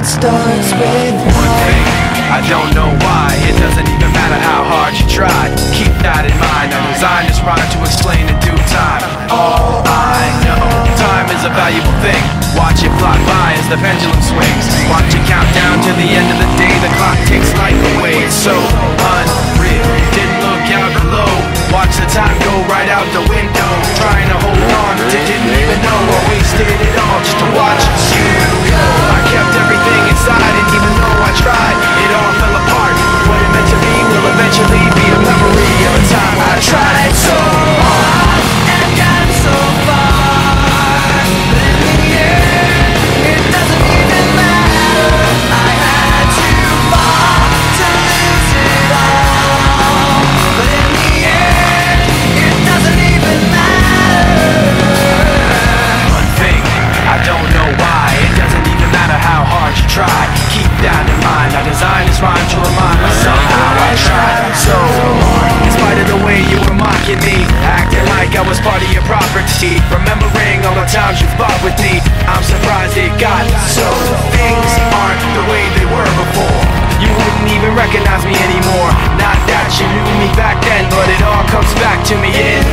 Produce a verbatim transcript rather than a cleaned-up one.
starts with one thing, I don't know why. It doesn't even matter how hard you try. Keep that in mind. I designed this rhyme to explain in due time. All I know, time is a valuable thing. Watch it fly by as the pendulum swings. Watch it count down to the end of the day. The clock takes life away. It's so unreal. Didn't look out below. Watch the time go right out the window. Trying to hold on to didn't even know I wasted it all just to watch you go. I kept everything inside, and even though I tried, it all fell apart. What it meant to be will eventually be a memory of a time I tried so hard and got so far. But in the end, it doesn't even matter. I had to fall to lose it all. But in the end, it doesn't even matter. One thing, I don't know why. It doesn't even matter how hard you try. Keep that in mind. I designed this rhyme to remind myself how I tried so hard. In spite of the way you were mocking me, acting like I was part of your property, remembering all the times you fought with me, I'm surprised it got so. Things aren't the way they were before. You wouldn't even recognize me anymore. Not that you knew me back then, but it all comes back to me in